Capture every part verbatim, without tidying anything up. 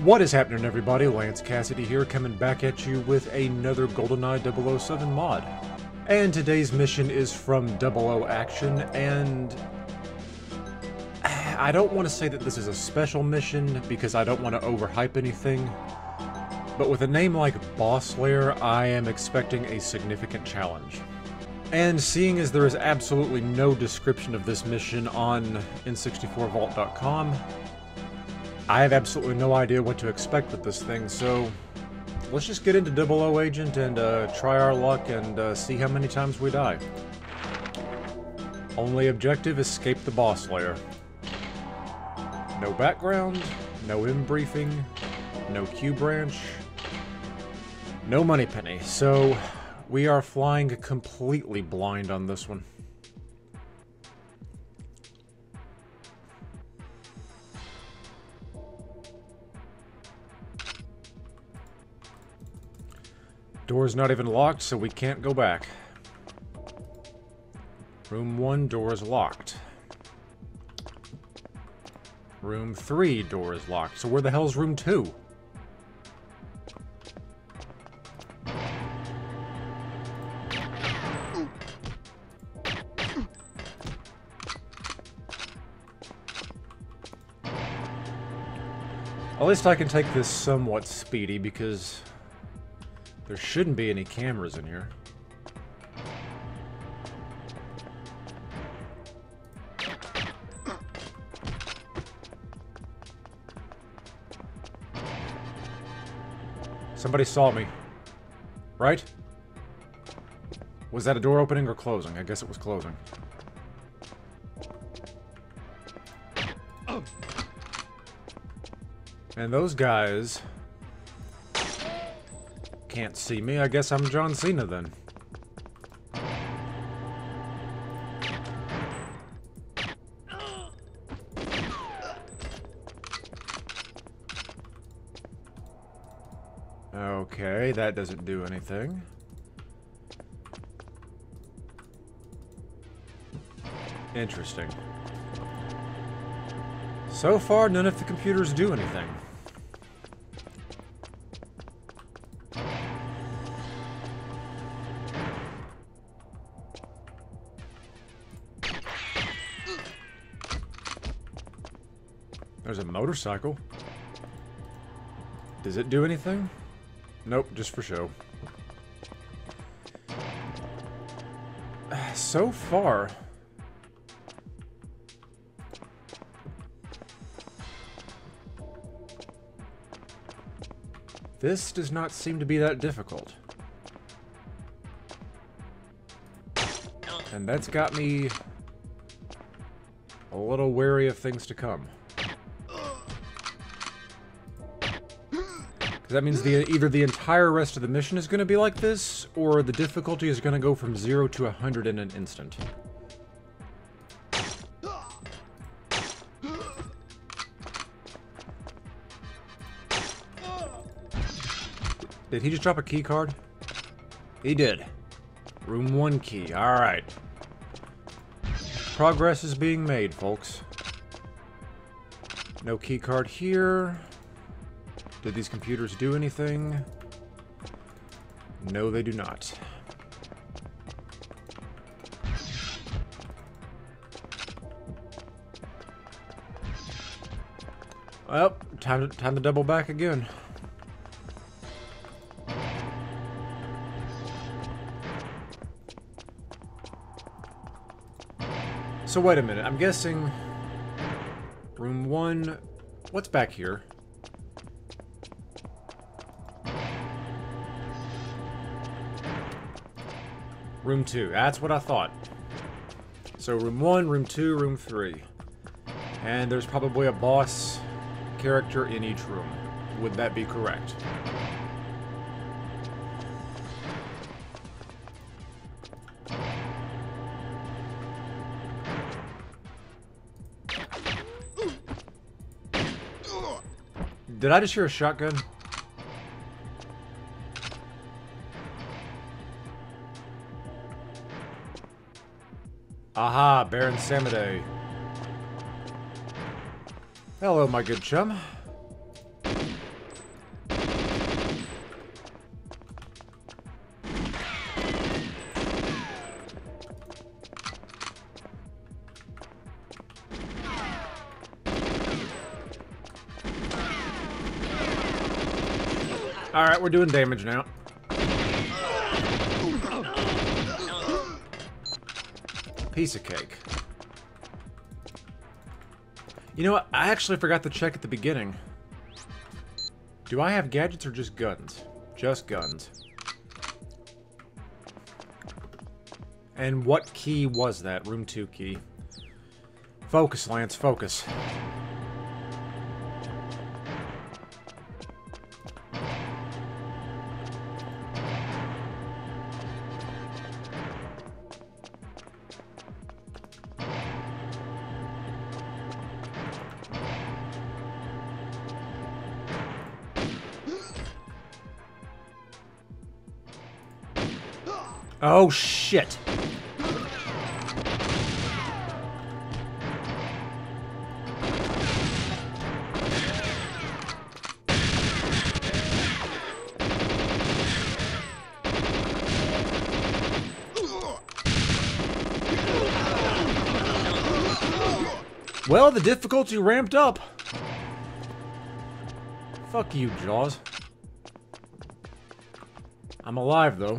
What is happening, everybody? Lance Cassidy here, coming back at you with another GoldenEye double oh seven mod. And today's mission is from Double O Action, and I don't want to say that this is a special mission because I don't want to overhype anything, but with a name like Boss Slayer, I am expecting a significant challenge. And seeing as there is absolutely no description of this mission on N sixty-four vault dot com, I have absolutely no idea what to expect with this thing, so let's just get into Double O Agent and uh, try our luck and uh, see how many times we die. Only objective, escape the Boss Slayer. No background, no M briefing, no Q branch, no Moneypenny, so we are flying completely blind on this one. Door's not even locked, so we can't go back. Room one, door is locked. Room three, door is locked. So where the hell's room two? At least I can take this somewhat speedy because there shouldn't be any cameras in here. Somebody saw me. Right? Was that a door opening or closing? I guess it was closing. And those guys can't see me. I guess I'm John Cena then. Okay, that doesn't do anything. Interesting. So far, none of the computers do anything. There's a motorcycle. Does it do anything? Nope, just for show. So far, this does not seem to be that difficult. And that's got me a little wary of things to come. That means the, either the entire rest of the mission is going to be like this, or the difficulty is going to go from zero to a hundred in an instant. Did he just drop a key card? He did. Room one key. Alright. Progress is being made, folks. No key card here. Did these computers do anything? No, they do not. Well, time to, time to double back again. So wait a minute, I'm guessing room one, what's back here? Room two, that's what I thought. So room one, room two, room three. And there's probably a boss character in each room. Would that be correct? Did I just hear a shotgun? Aha, Baron Samedi. Hello, my good chum. Alright, we're doing damage now. Piece of cake. You know what? I actually forgot to check at the beginning. Do I have gadgets or just guns? Just guns. And what key was that? Room two key. Focus, Lance, focus. Oh, shit. Well, the difficulty ramped up. Fuck you, Jaws. I'm alive, though.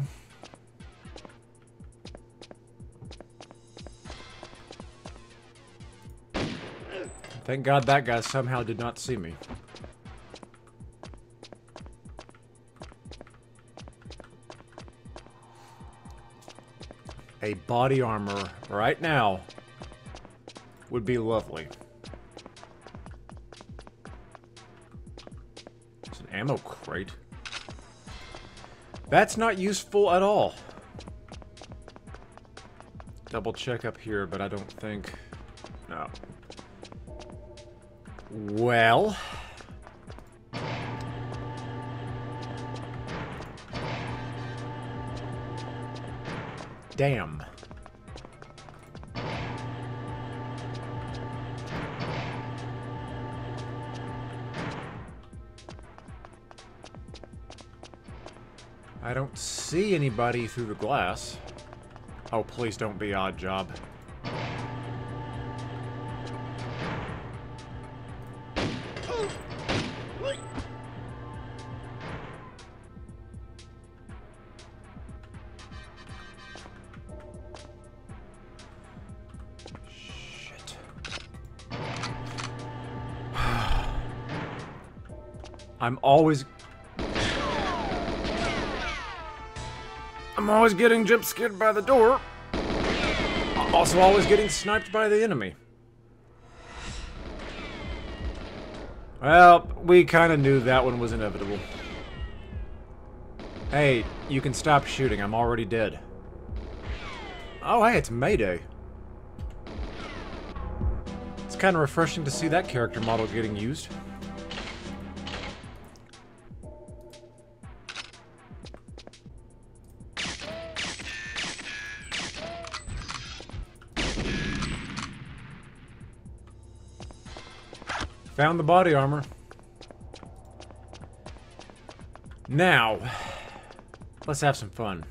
Thank God that guy somehow did not see me. A body armor right now would be lovely. It's an ammo crate. That's not useful at all. Double check up here, but I don't think... No. Well... Damn. I don't see anybody through the glass. Oh, please don't be Odd Job. Shit. I'm always... I'm always getting jump scared by the door. I'm also always getting sniped by the enemy. Well, we kind of knew that one was inevitable. Hey, you can stop shooting. I'm already dead. Oh, hey, it's Mayday. It's kind of refreshing to see that character model getting used. Found the body armor. Now, let's have some fun.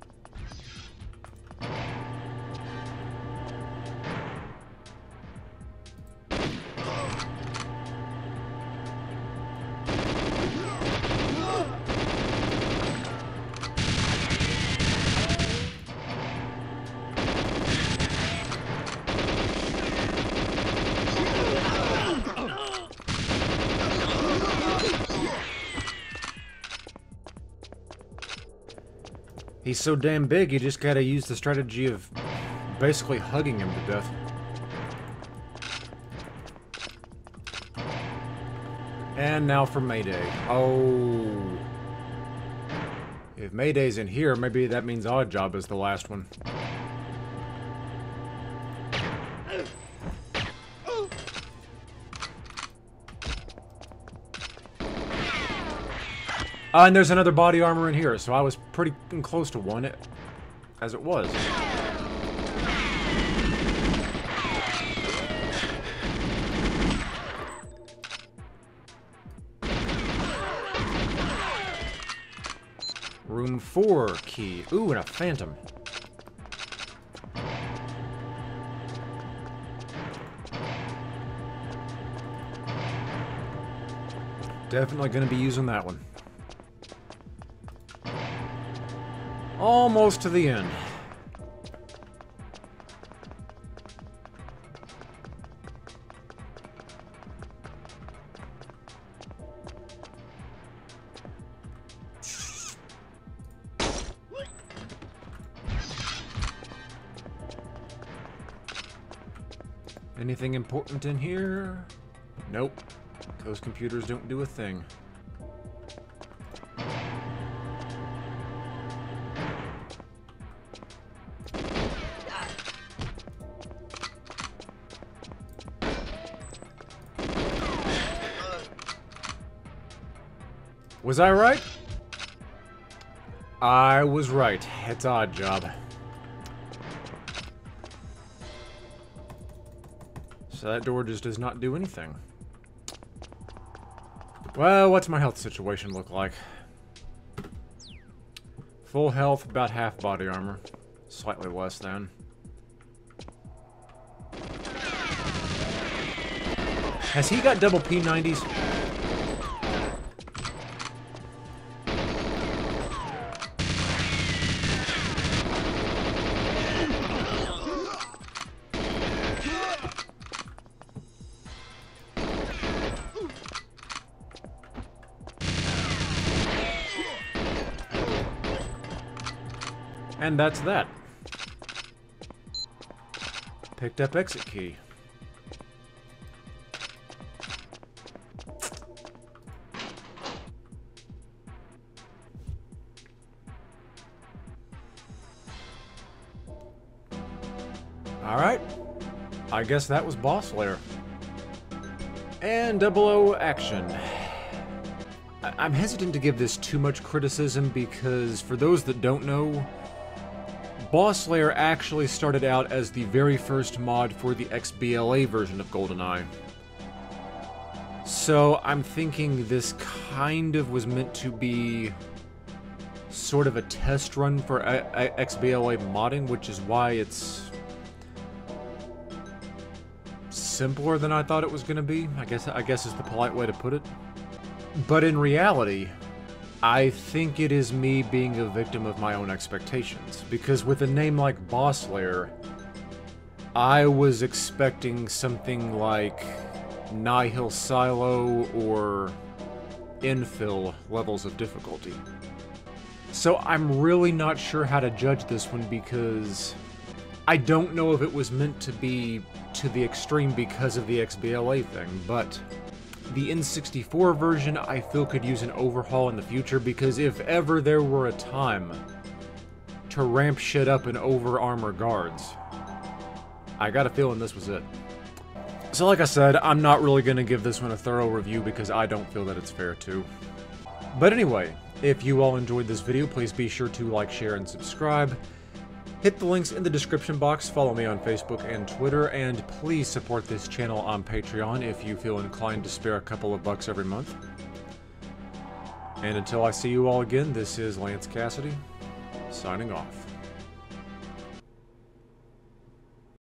He's so damn big, you just gotta use the strategy of basically hugging him to death. And now for Mayday. Oh. If Mayday's in here, maybe that means Odd Job is the last one. Uh, and there's another body armor in here, so I was pretty close to one, as it was. Room four key. Ooh, and a phantom. Definitely gonna be using that one. Almost to the end. Anything important in here? Nope. Those computers don't do a thing. Was I right? I was right. It's odd job. So that door just does not do anything. Well, what's my health situation look like? Full health, about half body armor. Slightly less than. Has he got double P nineties? And that's that. Picked up exit key. Alright. I guess that was Boss Lair. And double O action. I I'm hesitant to give this too much criticism because, for those that don't know, Boss Lair actually started out as the very first mod for the X B L A version of GoldenEye. So I'm thinking this kind of was meant to be sort of a test run for X B L A modding, which is why it's simpler than I thought it was going to be. I guess I guess is the polite way to put it. But in reality, I think it is me being a victim of my own expectations, because with a name like Boss Lair, I was expecting something like Nihil Silo or Infill levels of difficulty. So I'm really not sure how to judge this one, because I don't know if it was meant to be to the extreme because of the X B L A thing, but the N sixty-four version, I feel, could use an overhaul in the future, because if ever there were a time to ramp shit up and over-armor guards, I got a feeling this was it. So like I said, I'm not really going to give this one a thorough review because I don't feel that it's fair to. But anyway, if you all enjoyed this video, please be sure to like, share, and subscribe. Hit the links in the description box, follow me on Facebook and Twitter, and please support this channel on Patreon if you feel inclined to spare a couple of bucks every month. And until I see you all again, this is Lance Cassidy, signing off.